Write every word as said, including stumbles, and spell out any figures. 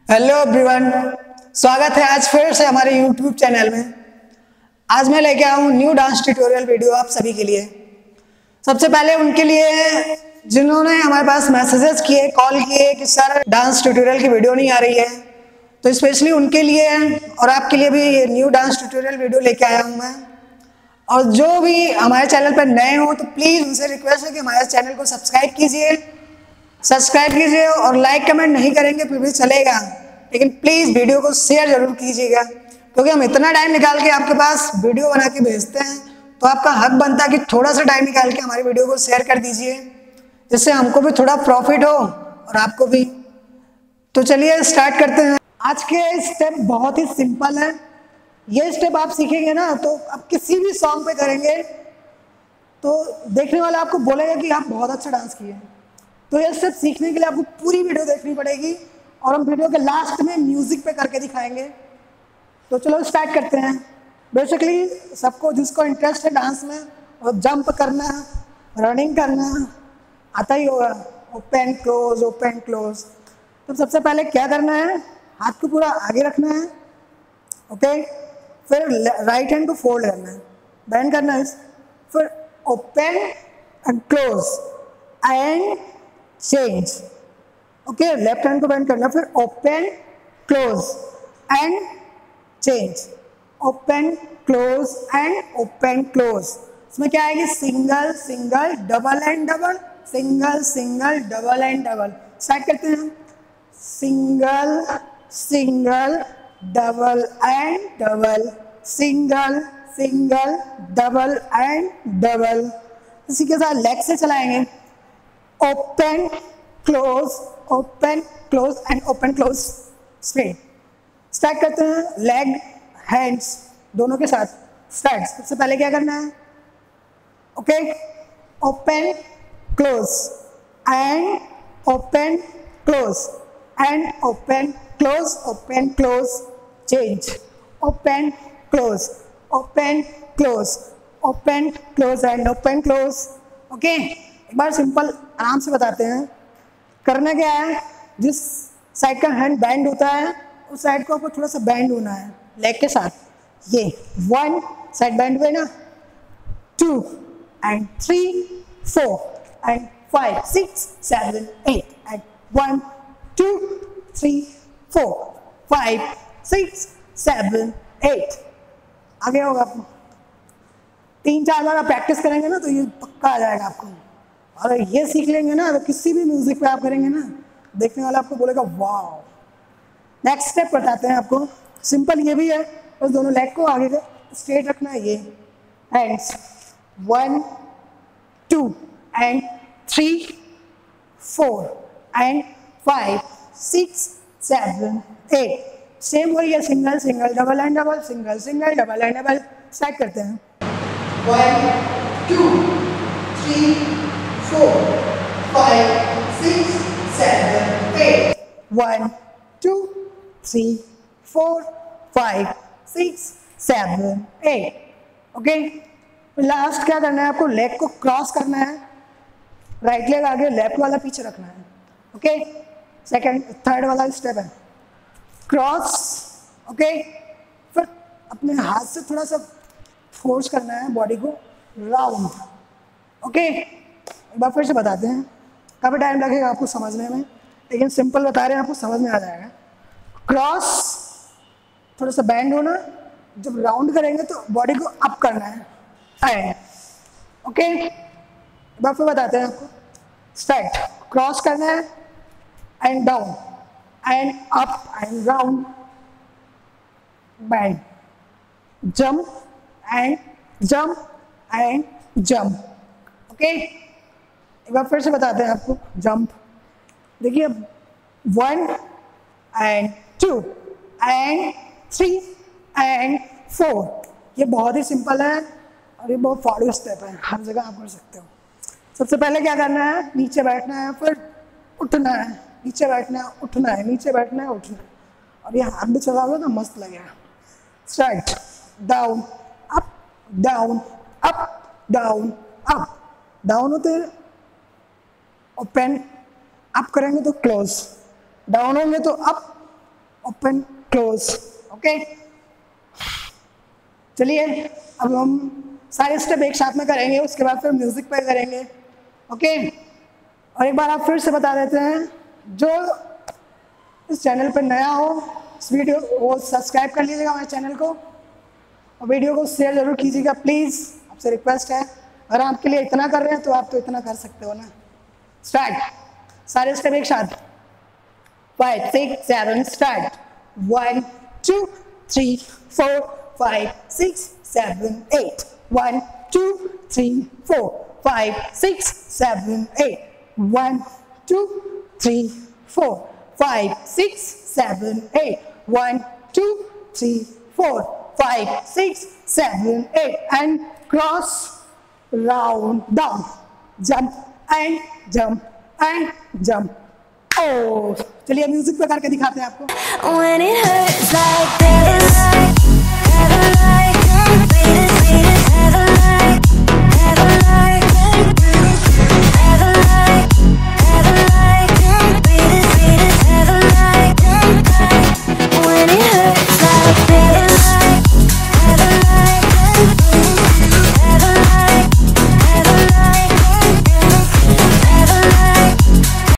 Hello everyone, स्वागत है आज फिर से हमारे यूट्यूब चैनल में। आज मैं लेके आया हूँ न्यू डांस ट्यूटोरियल वीडियो आप सभी के लिए। सबसे पहले उनके लिए जिन्होंने हमारे पास मैसेजेस किए, कॉल किए कि सर डांस ट्यूटोरियल की वीडियो नहीं आ रही है, तो स्पेशली उनके लिए और आपके लिए भी ये न्यू डांस ट्यूटोरियल वीडियो लेके आया हूँ मैं। और जो भी हमारे चैनल पर नए हो तो प्लीज़ उनसे रिक्वेस्ट है कि हमारे चैनल को सब्सक्राइब कीजिए सब्सक्राइब कीजिए और लाइक कमेंट नहीं करेंगे फिर भी चलेगा, लेकिन प्लीज़ वीडियो को शेयर जरूर कीजिएगा, क्योंकि हम इतना टाइम निकाल के आपके पास वीडियो बना के भेजते हैं तो आपका हक बनता है कि थोड़ा सा टाइम निकाल के हमारी वीडियो को शेयर कर दीजिए, जिससे हमको भी थोड़ा प्रॉफिट हो और आपको भी। तो चलिए स्टार्ट करते हैं। आज के स्टेप बहुत ही सिंपल है। ये स्टेप आप सीखेंगे ना तो आप किसी भी सॉन्ग पे करेंगे तो देखने वाला आपको बोलेगा कि आप बहुत अच्छा डांस किए हैं। तो ये स्टेप सीखने के लिए आपको पूरी वीडियो देखनी पड़ेगी और हम वीडियो के लास्ट में म्यूजिक पे करके दिखाएंगे। तो चलो स्टार्ट करते हैं। बेसिकली सबको जिसको इंटरेस्ट है डांस में और जंप करना, रनिंग करना आता ही होगा, ओपन क्लोज ओपन क्लोज। तो सबसे पहले क्या करना है, हाथ को पूरा आगे रखना है, ओके। फिर राइट हैंड को फोल्ड करना है, बैंड करना है, फिर open and close and change, okay. Left hand को बैंड करना, फिर open close and change, open close and open close. इसमें क्या आएगी, single single double and double, single single double and double. Start करते हैं, single single double and double, single single double and double. इसी के साथ लेग से चलाएंगे, open close open close and open close straight. Start करते हैं, leg hands दोनों के साथ स्टार्ट। सबसे पहले क्या करना है, okay, open close and open close and open close open close change, open close open close open close and open close, okay. एक बार सिंपल आराम से बताते हैं। करना क्या है, जिस साइड का हैंड बैंड होता है उस साइड को आपको थोड़ा सा बैंड होना है लेग के साथ। ये वन साइड बैंड हुए ना, two and three four and five six seven eight and one two three four five six seven eight. आगे होगा आपको तीन चार बार आप प्रैक्टिस करेंगे ना तो ये पक्का आ जाएगा आपको। और ये सीख लेंगे ना तो किसी भी म्यूजिक पे आप करेंगे ना, देखने वाला आपको बोलेगा वाओ। नेक्स्ट स्टेप बताते हैं आपको, सिंपल ये भी है, बस दोनों लेग को आगे स्ट्रेट रखना है। ये hands one two and three four and five six seven eight. Same वही है, single single double and double, single single double and double. Start करते हैं, one two three four, five, six, seven, eight. One, two, three, four, five, six, seven, eight. Okay. Last क्या करना है आपको, leg को cross करना है, right leg आगे लेफ्ट वाला पीछे रखना है, ओके। सेकंड थर्ड वाला स्टेप है क्रॉस, ओके। फिर अपने हाथ से थोड़ा सा फोर्स करना है बॉडी को राउंड, ओके। एक बार फिर से बताते हैं, काफ़ी टाइम लगेगा आपको समझने में, लेकिन सिंपल बता रहे हैं आपको समझ में आ जाएगा। क्रॉस थोड़ा सा बैंड होना, जब राउंड करेंगे तो बॉडी को अप करना है एंड, ओके। एक बार फिर बताते हैं आपको, स्ट्राइट क्रॉस करना है and down and up and round bend, jump and jump and jump, okay. एक बार फिर से बताते हैं आपको, जंप देखिए, one and two and three and four. ये बहुत ही सिंपल है और ये बहुत फाड़ू स्टेप है, हर जगह आप कर सकते हो। सबसे पहले क्या करना है, नीचे बैठना है, फिर उठना है, नीचे बैठना है, उठना है, नीचे बैठना है, उठना है। और ये हाथ भी चलाओगे तो मस्त लगेगा। Straight down up down up down up, down होते हैं ओपन, अप करेंगे तो क्लोज, डाउन होंगे तो अप ओपन क्लोज। ओके, चलिए अब हम सारे स्टेप एक साथ में करेंगे, उसके बाद फिर म्यूजिक पे करेंगे। ओके, और एक बार आप फिर से बता देते हैं, जो इस चैनल पर नया हो इस वीडियो वो सब्सक्राइब कर लीजिएगा हमारे चैनल को, और वीडियो को शेयर जरूर कीजिएगा प्लीज़, आपसे रिक्वेस्ट है। अगर आपके लिए इतना कर रहे हैं तो आप तो इतना कर सकते हो ना। स्टार्ट, सारे स्टेप एक साथ, five six seven start, one two three four five six seven eight, one two three four five six seven eight, one two three four five six seven eight, one two three four five six seven eight, and cross round down, jump and jump and jump. ओ चलिए music पे करके दिखाते हैं आपको। When it hurts like that